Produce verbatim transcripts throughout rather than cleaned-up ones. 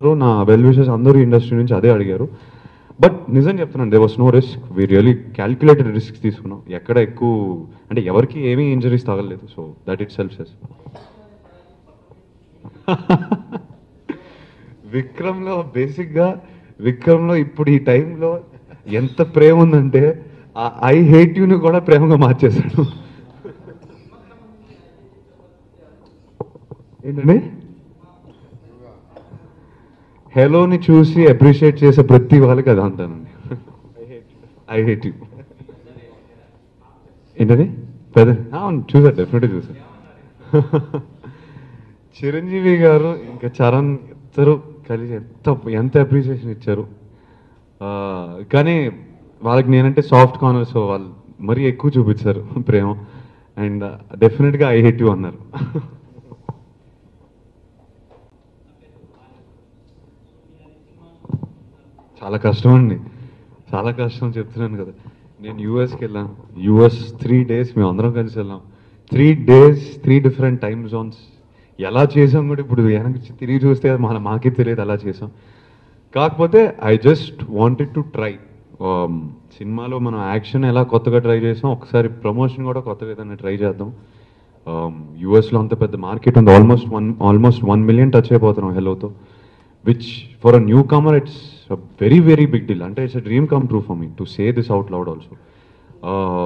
నా well wishes అందరూ industry నుంచి అదే అడిగారు. బట్ నిజం చెప్తున్నాను, there was no risk. We really calculated risk తీసుకున్నాం. ఎక్కడ ఎక్కువ అంటే ఎవరికి ఏమీ ఇంజరీస్ తగలలేదు. So that itself says. విక్రమ్లో బేసిక్గా విక్రమ్లో ఇప్పుడు ఈ టైంలో ఎంత ప్రేమ ఉందంటే ఐ హేట్ యూని కూడా ప్రేమగా మార్చేశాడు. ఏంటండి, హెలోని చూసి అప్రిషియేట్ చేసే ప్రతి వాళ్ళకి అది అంటానండి. I hate you. ఏంటది పెద్ద చూసారు, డెఫినెట్గా చూసారు. చిరంజీవి గారు ఇంకా చరణ్ ఇద్దరు కలిసి ఎంత ఎంత అప్రిషియేషన్ ఇచ్చారు. కానీ వాళ్ళకి నేనంటే సాఫ్ట్ కార్నర్, సో వాళ్ళు మరీ ఎక్కువ చూపించారు ప్రేమ. అండ్ డెఫినెట్గా ఐ హేట్ యూ అన్నారు. చాలా కష్టం అండి, చాలా కష్టం చెప్తున్నాను కదా. నేను యూఎస్కి వెళ్ళాను. యూఎస్ త్రీ డేస్ మేము అందరం కలిసి వెళ్ళాం. Three days three different time zones. ఎలా చేసాం కూడా ఇప్పుడు వెనక్కి తిరిగి చూస్తే మన మాకే తెలియదు అలా చేసాం. కాకపోతే I just wanted to try. సినిమాలో మనం యాక్షన్ ఎలా కొత్తగా ట్రై చేసాం, ఒకసారి ప్రమోషన్ కూడా కొత్తగా ఏదైనా ట్రై చేద్దాం. యూఎస్లో అంత పెద్ద మార్కెట్ ఉంది, almost one almost one million touch అయిపోతున్నాం హెలోతో. Which for a newcomer it's a very very big deal. అంటే it's a dream come true for me to say this out loud also. uh,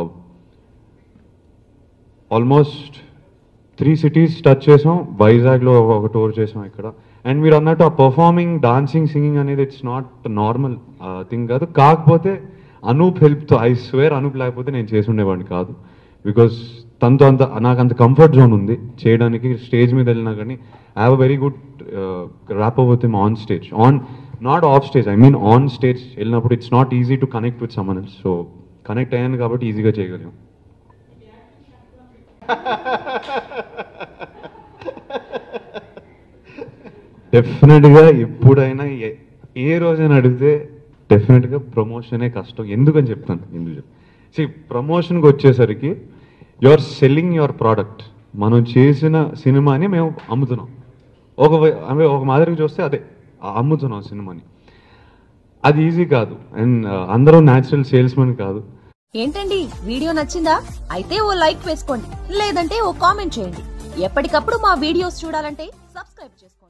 almost three cities touch చేసాం. వైజాగ్లో ఒక tour చేసాం ఇక్కడ. And మీరు అన్నట్టు ఆ performing, dancing, singing అనేది ఇట్స్ నాట్ నార్మల్ థింగ్ కాదు. కాకపోతే అనూప్ హెల్ప్తో, ఐ స్వేర్ అనూప్ లేకపోతే నేను చేసి ఉండేవాడిని కాదు. బికాస్ తనతో అంత నాకు అంత కంఫర్ట్ జోన్ ఉంది చేయడానికి. స్టేజ్ మీద వెళ్ళినా కానీ I have a very good rap with him on stage, on not off stage, I mean on stage వెళ్ళినప్పుడు it's not easy to connect with someone else. So connect అయ్యాను కాబట్టి ఈజీగా చేయగలిగాం. డెఫినెట్గా ఎప్పుడైనా ఏ రోజైనా అడిగితే డెఫినెట్గా ప్రమోషనే కష్టం. ఎందుకని చెప్తాను, ఎందుకు చెప్ సి ప్రమోషన్కి వచ్చేసరికి you are selling your product. మనం చేసిన సినిమాని మేము అమ్ముతున్నాం. ఒక అంటే ఒక మాదిరిగా చూస్తే అదే అమ్ముతున్నాం సినిమాని. అది ఈజీ కాదు. అండ్ అందరూ న్యాచురల్ సేల్స్మెన్ కాదు. ఏంటండి, వీడియో నచ్చిందా? అయితే ఓ లైక్ వేసుకోండి, లేదంటే ఓ కామెంట్ చేయండి. ఎప్పటికప్పుడు మా వీడియోస్ చూడాలంటే సబ్స్క్రైబ్ చేసుకోండి.